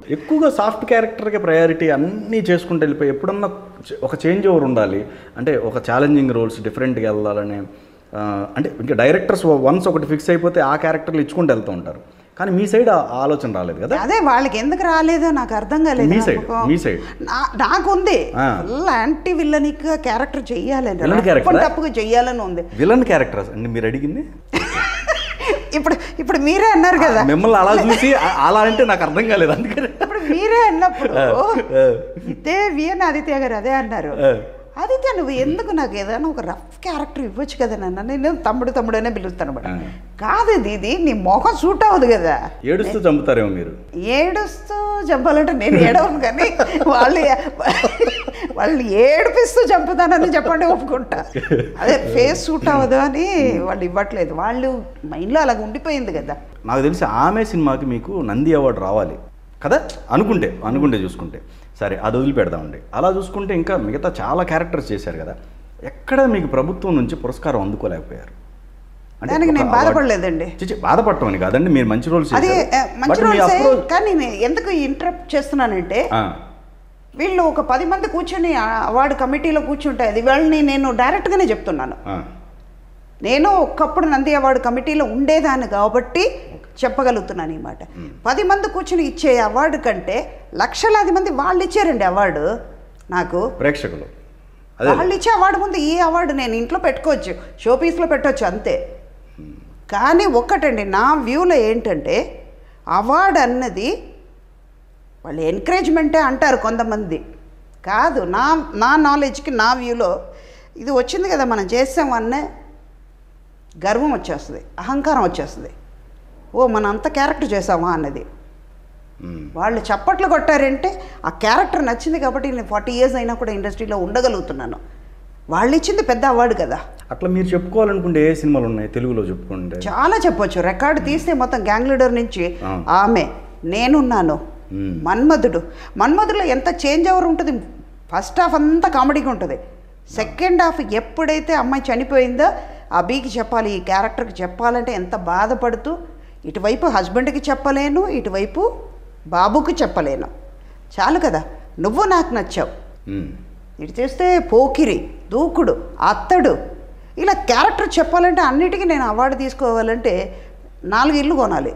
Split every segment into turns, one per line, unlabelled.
ఎక్కువగా సాఫ్ట్ క్యారెక్టర్కి ప్రయారిటీ అన్నీ చేసుకుంటూ వెళ్ళిపోయి ఎప్పుడన్నా ఒక చేంజ్ ఓవర్ ఉండాలి, అంటే ఒక ఛాలెంజింగ్ రోల్స్ డిఫరెంట్గా వెళ్ళాలని, అంటే ఇంకా డైరెక్టర్స్ వన్స్ ఒకటి ఫిక్స్ అయిపోతే ఆ క్యారెక్టర్లు ఇచ్చుకుంటూ వెళ్తూ ఉంటారు. కానీ మీ సైడ్ ఆ ఆలోచన రాలేదు కదా?
అదే వాళ్ళకి ఎందుకు రాలేదో నాకు అర్థం కాలేదు.
మీ సైడ్
నాకుంది ఫుల్ యాంటీ విల్లనిక్ క్యారెక్టర్ చెయ్యాలని, తప్పుగా చెయ్యాలని ఉంది.
విలన్ క్యారెక్టర్ అండి మీరు అడిగింది?
ఇప్పుడు మీరే అన్నారు కదా,
మిమ్మల్ని అలా చూసి అలా అంటే నాకు అర్థం కాలేదు. అందుకని
ఇప్పుడు మీరే అన్నప్పుడు ఇదే విఎన్ ఆదిత్య గారు అదే అన్నారు, ఆదిత్య నువ్వు ఎందుకు నాకు ఏదైనా ఒక రఫ్ క్యారెక్టర్ ఇవ్వచ్చు కదా నన్ను, నేను తమ్ముడు అనే పిలుస్తాను బట్ కాదు ఇది నీ మొహం సూట్ అవ్వదు కదా.
ఏడుస్తూ చంపుతారేమో మీరు.
ఏడుస్తూ చంపాలంటే నేను ఏడవను, కానీ వాళ్ళు ఏడిపిస్తూ చంపుతానని చెప్పండి ఒప్పుకుంటా. అదే ఫేస్ సూట్ అవ్వదు అని వాళ్ళు ఇవ్వట్లేదు, వాళ్ళు మైండ్లో అలాగ ఉండిపోయింది కదా.
నాకు తెలిసి ఆమె సినిమాకి మీకు నంది అవార్డు రావాలి కదా అనుకుంటే చూసుకుంటే. సరే అది వదిలిపెడదామండి. అలా చూసుకుంటే ఇంకా మిగతా చాలా క్యారెక్టర్స్ చేశారు కదా, ఎక్కడ మీకు ప్రభుత్వం నుంచి పురస్కారం అందుకోలేకపోయారు?
దానికి నేను బాధపడలేదండి.
బాధపడటం అని కాదండి, మీరు మంచి రోల్స్
కానీ నేను ఎందుకు ఇంటరప్ట్ చేస్తున్నానంటే వీళ్ళు ఒక 10 మంది కూర్చొని అవార్డు కమిటీలో కూర్చుంటే అది వాళ్ళని నేను డైరెక్ట్గానే చెప్తున్నాను. నేను ఒకప్పుడు నంది అవార్డు కమిటీలో ఉండేదాన్ని కాబట్టి చెప్పగలుగుతున్నాను ఈ మాట. 10 మంది కూర్చుని ఇచ్చే అవార్డు కంటే లక్షలాది మంది వాళ్ళు ఇచ్చారండి అవార్డు నాకు,
ప్రేక్షకులు.
వాళ్ళు ఇచ్చే అవార్డు ముందు ఈ అవార్డు నేను ఇంట్లో పెట్టుకోవచ్చు, షోపీస్లో పెట్టవచ్చు అంతే. కానీ ఒక్కటండి నా వ్యూలో ఏంటంటే అవార్డు అన్నది వాళ్ళు ఎంకరేజ్మెంటే అంటారు కొంతమంది, కాదు నా నాలెడ్జ్కి నా వ్యూలో ఇది వచ్చింది కదా మనం చేసామన్న గర్వం వచ్చేస్తుంది, అహంకారం వచ్చేస్తుంది. ఓ మనం అంత క్యారెక్టర్ చేసామా అన్నది. వాళ్ళు చప్పట్లు కొట్టారంటే ఆ క్యారెక్టర్ నచ్చింది కాబట్టి నేను 40 years అయినా కూడా ఇండస్ట్రీలో ఉండగలుగుతున్నాను. వాళ్ళు ఇచ్చింది పెద్ద అవార్డు కదా.
అట్లా మీరు చెప్పుకోవాలనుకుంటే ఏ సినిమాలు ఉన్నాయి తెలుగులో చెప్పుకుంటే?
చాలా చెప్పొచ్చు. రికార్డు తీస్తే మొత్తం గ్యాంగ్ లీడర్ నుంచి ఆమె, నేనున్నాను, మన్మధుడులో ఎంత చేంజ్ ఓవర్ ఉంటుంది. ఫస్ట్ హాఫ్ అంతా కామెడీగా ఉంటుంది, సెకండ్ హాఫ్ ఎప్పుడైతే అమ్మాయి చనిపోయిందో అభికి చెప్పాలి, ఈ క్యారెక్టర్కి చెప్పాలంటే ఎంత బాధపడుతూ ఇటువైపు హస్బెండ్కి చెప్పలేను, ఇటువైపు బాబుకి చెప్పలేను. చాలు కదా, నువ్వు నాకు నచ్చావు. ఇటు చేస్తే పోకిరి, దూకుడు, అత్తడు, ఇలా క్యారెక్టర్ చెప్పాలంటే అన్నిటికీ నేను అవార్డు తీసుకోవాలంటే 4 ఇల్లు కొనాలి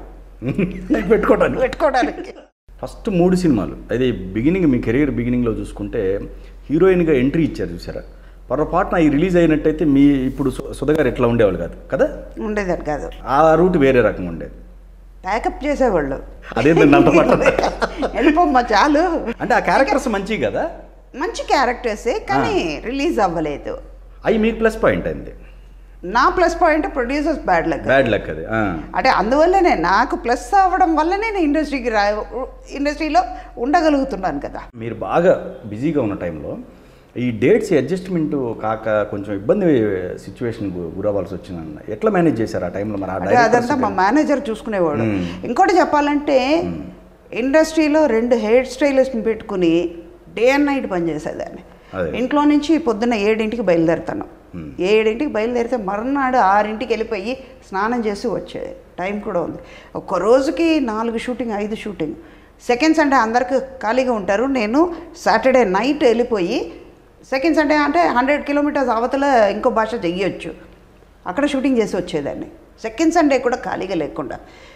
పెట్టుకోవడానికి.
ఫస్ట్ 3 సినిమాలు అది బిగినింగ్, మీ కెరీర్ బిగినింగ్లో చూసుకుంటే హీరోయిన్గా ఎంట్రీ ఇచ్చారు చూసారా, పొరపాటున ఈ రిలీజ్ అయినట్టయితే మీ ఇప్పుడు సుధ గారు ఎట్లా ఉండేవాళ్ళు కాదు కదా,
ఉండేదాన్ని కాదు.
ఆ రూట్ వేరే రకంగా ఉండేది,
ప్యాకప్ చేసేవాళ్ళు.
అదేంటండి అంత
వెళ్ళిపోమ్మా చాలు
అంటే ఆ క్యారెక్టర్స్ మంచి కదా,
మంచి క్యారెక్టర్సే, కానీ రిలీజ్ అవ్వలేదు.
అవి మీకు ప్లస్ పాయింట్ అయింది.
నా plus point producers bad luck అది. అంటే అందువల్లనే నాకు ప్లస్ అవ్వడం వల్లనే నేను ఇండస్ట్రీలో ఉండగలుగుతున్నాను కదా.
మీరు బాగా బిజీగా ఉన్న టైంలో ఈ డేట్స్ అడ్జస్ట్మెంట్ కాక కొంచెం ఇబ్బంది సిచ్యువేషన్ గురవ్వాల్సి వచ్చిందన్న, ఎట్లా మేనేజ్ చేశారు ఆ టైంలో? మరి
అదంతా మా మేనేజర్ చూసుకునేవాడు. ఇంకోటి చెప్పాలంటే ఇండస్ట్రీలో 2 హెయిర్ స్టైలిస్ట్ని పెట్టుకుని డే అండ్ నైట్ పనిచేసేదాన్ని. ఇంట్లో నుంచి పొద్దున్న 7ంటికి బయలుదేరుతాను, 7ంటికి బయలుదేరితే మర్నాడు 6ంటికి వెళ్ళిపోయి స్నానం చేసి వచ్చేది. టైం కూడా ఉంది. ఒక్క రోజుకి 4 షూటింగ్ 5 షూటింగ్. సెకండ్ సండే అందరికి ఖాళీగా ఉంటారు, నేను సాటర్డే నైట్ వెళ్ళిపోయి సెకండ్ సండే అంటే 100 kilometers అవతల ఇంకో భాష చెయ్యొచ్చు, అక్కడ షూటింగ్ చేసి వచ్చేదాన్ని. సెకండ్ సండే కూడా ఖాళీగా లేకుండా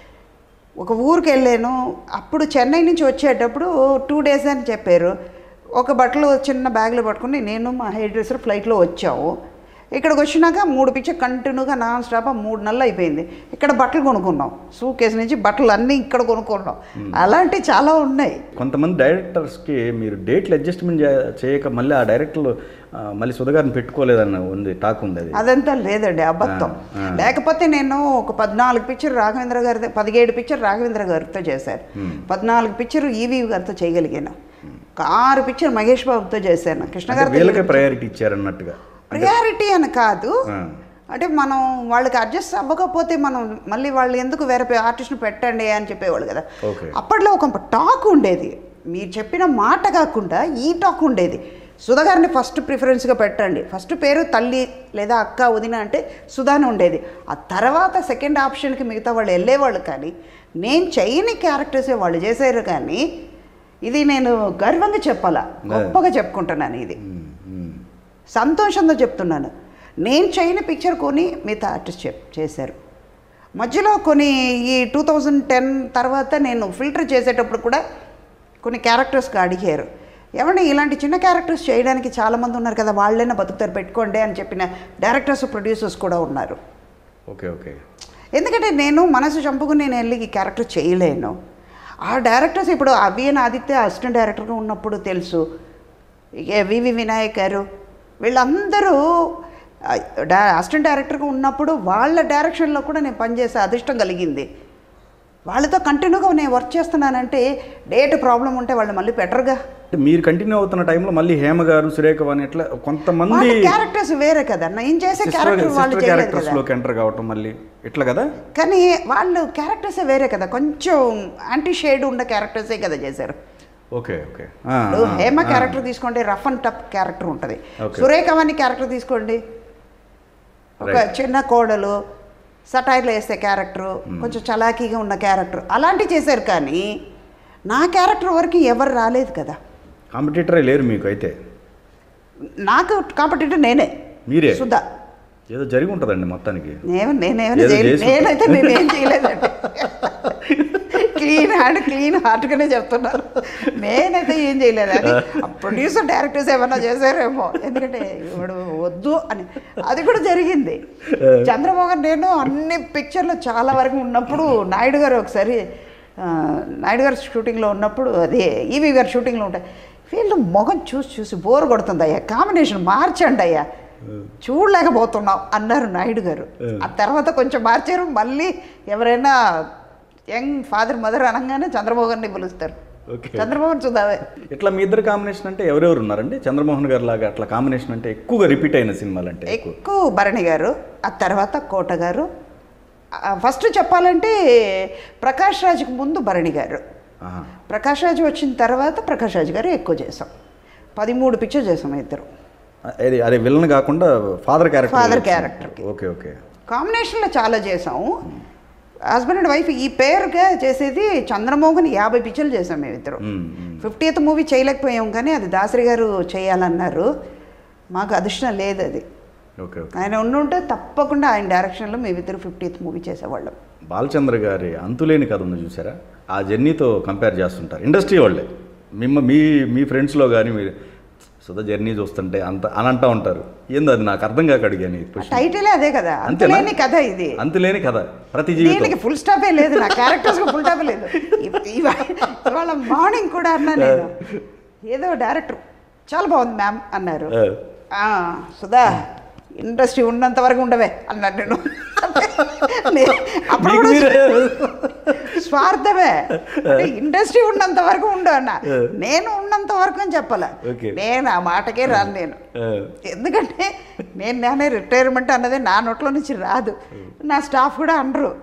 ఒక ఊరికి వెళ్ళాను. అప్పుడు చెన్నై నుంచి వచ్చేటప్పుడు 2 days అని చెప్పారు. ఒక బట్టలు చిన్న బ్యాగ్లో పట్టుకుని నేను మా హెయిర్ డ్రెస్సర్ ఫ్లైట్లో వచ్చాము. ఇక్కడికి వచ్చినాక 3 పిక్చర్ కంటిన్యూగా నాన్ స్టాప్ 3 నెలలు అయిపోయింది. ఇక్కడ బట్టలు కొనుక్కున్నాం, సూకేస్ నుంచి బట్టలు అన్నీ ఇక్కడ కొనుక్కున్నాం. అలాంటివి చాలా ఉన్నాయి.
కొంతమంది డైరెక్టర్స్కి మీరు డేట్లు అడ్జస్ట్మెంట్ చేయక మళ్ళీ ఆ డైరెక్టర్లు మళ్ళీ సుధగారిని పెట్టుకోలేదన్న ఉంది టాక్ ఉంది.
అదంతా లేదండి, అబద్ధం. లేకపోతే నేను ఒక 14 పిక్చర్ రాఘవేంద్ర గారితో 17 పిక్చర్ రాఘవేంద్ర గారితో చేశాను, 14 పిక్చర్ ఈవీ గారితో చేయగలిగాను, 6 పిక్చర్ మహేష్ బాబుతో చేశాను. కృష్ణ గారు
ప్రయారిటీ ఇచ్చారన్నట్టుగా.
ప్రియారిటీ అని కాదు, అంటే మనం వాళ్ళకి అడ్జస్ట్ అవ్వకపోతే మనం మళ్ళీ వాళ్ళు ఎందుకు వేరే ఆర్టిస్ట్ని పెట్టండి అని చెప్పేవాళ్ళు కదా. అప్పట్లో ఒక టాక్ ఉండేది, మీరు చెప్పిన మాట కాకుండా ఈ టాక్ ఉండేది. సుధాగారిని ఫస్ట్ ప్రిఫరెన్స్గా పెట్టండి, ఫస్ట్ పేరు తల్లి లేదా అక్క వదిన అంటే సుధాని ఉండేది. ఆ తర్వాత సెకండ్ ఆప్షన్కి మిగతా వాళ్ళు వెళ్ళేవాళ్ళు. కానీ నేను చేయని క్యారెక్టర్సే వాళ్ళు చేశారు. కానీ ఇది నేను గర్వంగా చెప్పాలా, గొప్పగా చెప్పుకుంటున్నాను. ఇది సంతోషంతో చెప్తున్నాను. నేను చేయని పిక్చర్ కొని మిగతా ఆర్టిస్ట్ చేశారు. మధ్యలో కొన్ని ఈ 2010 తర్వాత నేను ఫిల్టర్ చేసేటప్పుడు కూడా కొన్ని క్యారెక్టర్స్కి అడిగారు, ఏమంటే ఇలాంటి చిన్న క్యారెక్టర్స్ చేయడానికి చాలామంది ఉన్నారు కదా, వాళ్ళైనా బతుకుతారు పెట్టుకోండి అని చెప్పిన డైరెక్టర్స్ ప్రొడ్యూసర్స్ కూడా ఉన్నారు.
Okay okay.
ఎందుకంటే నేను మనసు చంపుకుని నేను వెళ్ళి ఈ క్యారెక్టర్ చేయలేను. ఆ డైరెక్టర్స్ ఇప్పుడు అవిఎన్ ఆదిత్య అసిస్టెంట్ డైరెక్టర్గా ఉన్నప్పుడు తెలుసు, వివి వినాయక్ గారు వీళ్ళందరూ అసిస్టెంట్ డైరెక్టర్గా ఉన్నప్పుడు వాళ్ళ డైరెక్షన్లో కూడా నేను పనిచేసే అదృష్టం కలిగింది. వాళ్ళతో కంటిన్యూగా నేను వర్క్ చేస్తున్నానంటే డేట్ ప్రాబ్లం ఉంటే వాళ్ళు మళ్ళీ బెటర్గా.
మీరు కంటిన్యూ అవుతున్న టైంలో మళ్ళీ హేమ గారు, సురేఖ అని ఇట్లా కొంతమంది
క్యారెక్టర్స్ వేరే కదా, నేను చేసే క్యారెక్టర్ వాళ్ళు
క్యారెక్టర్స్లోకి ఎంటర్ కావటం మళ్ళీ ఇట్లా కదా.
కానీ వాళ్ళు క్యారెక్టర్సే వేరే కదా, కొంచెం యాంటీ షేడ్ ఉన్న క్యారెక్టర్సే కదా చేశారు.
Okay okay.
హేమ క్యారెక్టర్ తీసుకోండి, రఫ్ అండ్ టఫ్ క్యారెక్టర్ ఉంటుంది. సురేఖ అని క్యారెక్టర్ తీసుకోండి, ఒక చిన్న కోడలు సటైర్లు వేసే క్యారెక్టరు, కొంచెం చలాకీగా ఉన్న క్యారెక్టర్ అలాంటివి చేశారు. కానీ నా క్యారెక్టర్ వరకు ఎవరు రాలేదు కదా.
కాంపిటీటరే లేరు మీకు అయితే?
నాకు కాంపిటీటర్ నేనే,
మీరే.
సుధా
ఏదో జరిగి ఉంటుందండి మొత్తానికి.
నేనైతే నేనేం చేయలేదండి. క్లీన్ హార్ట్గానే చెప్తున్నారు. నేనైతే ఏం చేయలేదు. అది ప్రొడ్యూసర్ డైరెక్టర్స్ ఏమన్నా చేశారేమో, ఎందుకంటే ఇప్పుడు వద్దు అని అది కూడా జరిగింది. చంద్రమోహన్ నేను అన్ని పిక్చర్లు చాలా వరకు ఉన్నప్పుడు నాయుడు గారు ఒకసారి నాయుడు గారు షూటింగ్లో ఉన్నప్పుడు అదే ఈవి గారు షూటింగ్లో ఉంటాయి, వీళ్ళు మొహం చూసి బోర్ కొడుతుంది అయ్యా, కాంబినేషన్ మార్చండి అయ్యా, చూడలేకపోతున్నాం అన్నారు నాయుడు గారు. ఆ తర్వాత కొంచెం మార్చారు. మళ్ళీ ఎవరైనా యంగ్ ఫాదర్ మదర్ అనగానే చంద్రమోహన్ని పిలుస్తారు. చంద్రమోహన్ సుధావే.
ఇట్లా మీ ఇద్దరు కాంబినేషన్ అంటే ఎవరెవరు ఉన్నారండి? చంద్రమోహన్ గారు లాగా అట్లా కాంబినేషన్ అంటే ఎక్కువగా రిపీట్ అయిన సినిమాలు అంటే?
ఎక్కువ భరణి గారు, ఆ తర్వాత కోట గారు. ఫస్ట్ చెప్పాలంటే ప్రకాష్ రాజ్కి ముందు భరణి గారు, ప్రకాష్ రాజ్ వచ్చిన తర్వాత ప్రకాష్ రాజ్ గారు ఎక్కువ చేసాం. 13 పిక్చర్ చేసాం ఇద్దరు.
అదే విలన్ కాకుండా ఫాదర్ క్యారెక్టర్. Okay okay.
కాంబినేషన్లో చాలా చేసాము. హస్బెండ్ అండ్ వైఫ్ ఈ పేరుగా చేసేది చంద్రమోహన్ 50 పిక్చర్లు చేసాం మేమిద్దరు. 50th మూవీ చేయలేకపోయాం, కానీ అది దాసరి గారు చేయాలన్నారు. మాకు అదృష్టం లేదు అది. ఆయన ఉండుంటే తప్పకుండా ఆయన డైరెక్షన్లో మేమిద్దరు 50th మూవీ చేసేవాళ్ళం.
బాలచంద్ర గారి అంతులేని కథ ఉంది చూసారా, ఆ జర్నీతో కంపేర్ చేస్తుంటారు ఇండస్ట్రీ వాళ్ళే. మీ ఫ్రెండ్స్లో కానీ మీరు సుధా జర్నీ చూస్తుంటే అని అంటూ ఉంటారు. ఏందో అది నాకు అర్థం కాక అడిగాను.
టైటిలే అదే కదా, అంతులేని కథ. ఇది అంతులేని
కథ. ప్రతి జీవితానికి
ఫుల్ స్టాపే లేదు, నా క్యారెక్టర్స్కి ఫుల్ స్టాపే లేదు. ఇవాళ మార్నింగ్ కూడా అన్నా నేను, ఏదో డైరెక్టర్ చాలా బాగుంది మ్యామ్ అన్నారు. సుధా ఇండస్ట్రీ ఉన్నంత వరకు ఉండవే అన్నాడు. నేను అప్పుడు కూడా స్వార్థమే, ఇండస్ట్రీ ఉన్నంత వరకు ఉండు అన్న. నేను ఉన్నంత వరకు అని చెప్పాల, నేను ఆ మాటకే రాను నేను. ఎందుకంటే నేనే రిటైర్మెంట్ అన్నది నా నోట్లో నుంచి రాదు, నా స్టాఫ్ కూడా అనరు.